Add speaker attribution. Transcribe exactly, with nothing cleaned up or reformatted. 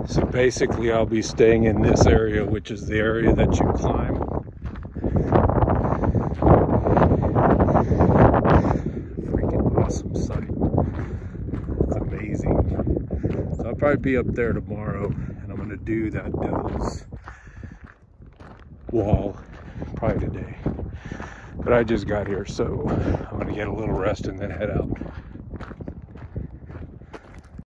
Speaker 1: So basically I'll be staying in this area, which is the area that you climb. Freaking awesome site. It's amazing. So I'll probably be up there tomorrow, and I'm gonna do that Devil's Wall probably today. But I just got here, so I'm gonna get a little rest and then head out.